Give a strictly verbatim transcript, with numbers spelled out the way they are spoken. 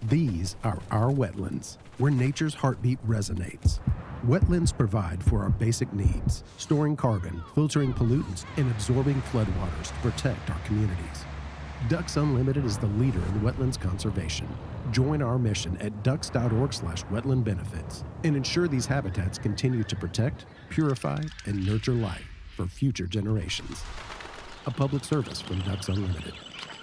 These are our wetlands, where nature's heartbeat resonates. Wetlands provide for our basic needs, storing carbon, filtering pollutants, and absorbing floodwaters to protect our communities. Ducks Unlimited is the leader in wetlands conservation. Join our mission at ducks dot org slash wetland benefits and ensure these habitats continue to protect, purify, and nurture life for future generations. A public service from Ducks Unlimited.